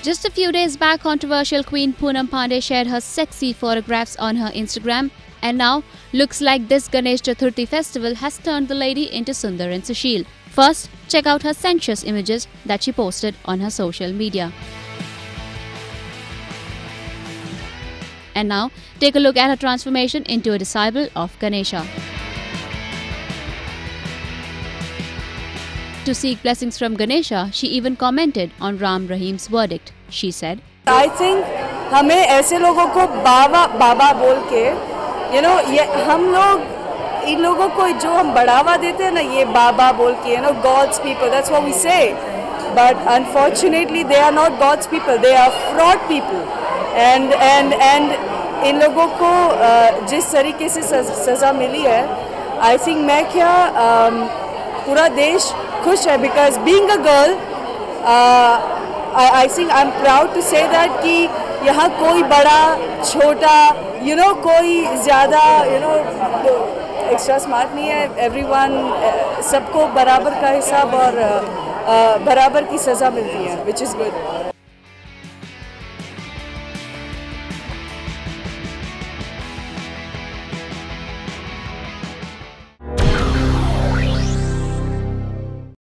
Just a few days back, controversial Queen Poonam Pandey shared her sexy photographs on her Instagram, and now looks like this Ganesh Chaturthi festival has turned the lady into Sundar and Susheel. First, check out her sensuous images that she posted on her social media. And now, take a look at her transformation into a disciple of Ganesha. To seek blessings from Ganesha, she even commented on Ram Rahim's verdict. She said, I think हमें ऐसे लोगों को बाबा बाबा बोल के, ये हम लोग इन लोगों को जो हम बढ़ावा देते हैं ना, ये बाबा बोल के, God's people, that's what we say. But unfortunately, they are not God's people. They are fraud people. And इन लोगों को जिस तरीके से सज़ा मिली है, I think मैं क्या पूरा देश खुश है, because being a girl, I think I'm proud to say that कि यहाँ कोई बड़ा छोटा कोई ज़्यादा एक्स्ट्रा स्मार्ट नहीं है. एवरीवन सबको बराबर का हिसाब और बराबर की सज़ा मिलती है, which is good.